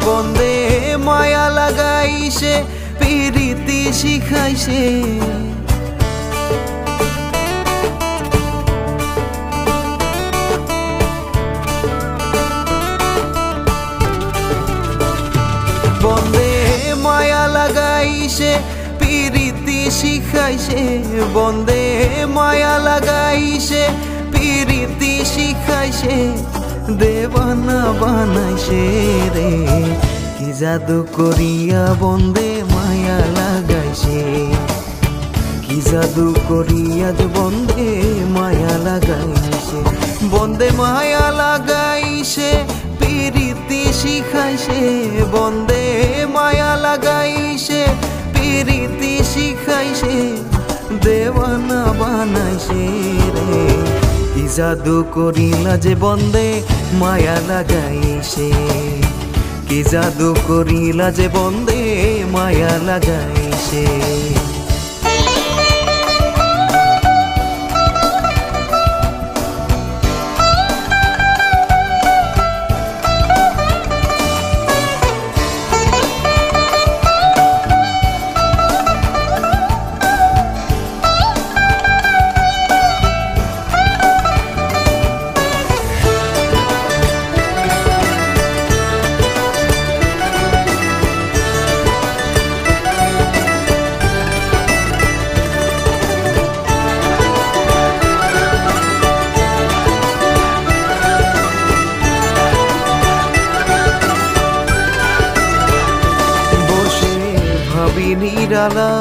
বন্দে মায়া লাগাইছে পিরিতি শিখাইছে বন্দে মায়া লাগাইছে পিরিতি শিখাইছে বন্দে মায়া লাগাইছে পিরিতি শিখাইছে দেবানা বানাইছে রে কি জাদু করিয়া বন্দে মায়া লাগাইছে কি জাদু করিয়া যে বন্দে মায়া লাগাইছে বন্দে মায়া লাগাইছে পিরিতি শিখাইছে বন্দে মায়া লাগাইছে পিরিতি শিখাইছে দেওয়ানা বানাইছে রে কি জাদু করিলা যে বন্দে মায়া লাগাইছে কি জাদু করিলা যে বন্দে মায়া লাগাইছে নিরালা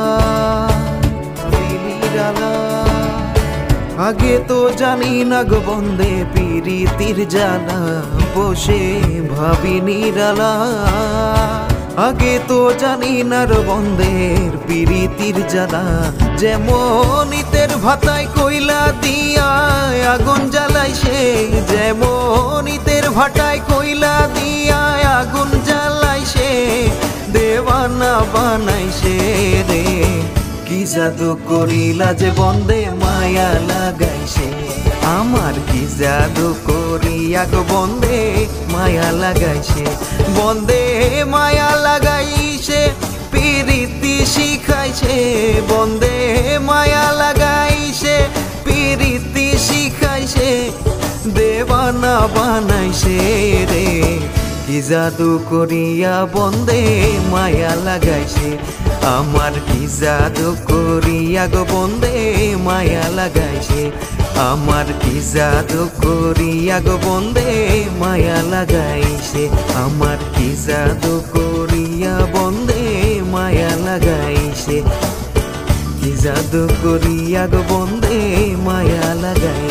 আগে তো জানি না গো বন্দে পিরিতির জ্বালা বসে ভাবি নিরালা আগে তো জানি না রে বন্দের পিরিতির জ্বালা যেমন ইতের ভাতায় কইলা দিয়া আগুন জ্বালাইছে যেমন ইতের ভাটায় কইলা দিয়া আগুন জ্বালাইছে দেওয়ানা বানাইছে রে কি জাদু করিলা যে বন্দে মায়া লাগাইছে আমার কি জাদু করিয়া গো বন্দে মায়া লাগাইছে বন্দে মায়া লাগাইছে পিরিতি শিখাইছে বন্দে মায়া লাগাইছে পিরিতি শিখাইছে দেওয়ানা বানাইছে রে কি জাদু করিয়া বন্দে মায়া লাগাইছে আমার কি জাদু করিয়া গো বন্দে মায়া লাগাইছে আমার কি জাদু করিয়া গো বন্দে মায়া লাগাইছে আমার কি জাদু করিয়া বন্দে মায়া লাগাইছে কি জাদু করিয়া গো বন্দে মায়া লাগাইছে।